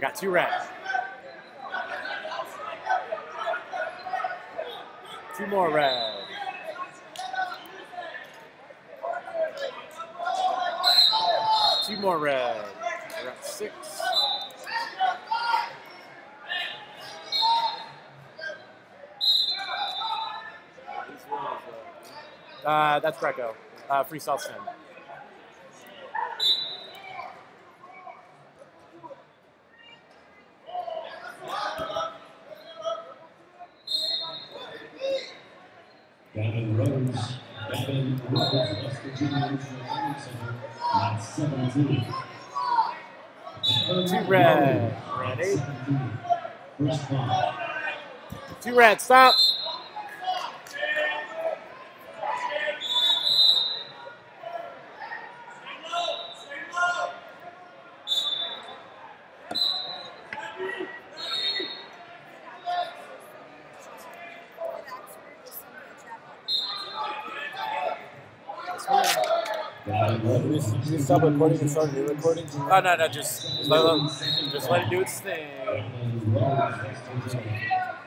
got 2 red. 2 more red. 2 more red. I got 6. That's Greco. Free self stand. Gavin Rose, West Virginia Regional Training Center, at 17. 2 red. Ready? First ball. 2 red. Stop. Can you stop recording and start a new recording? Oh, no, just let it do its thing.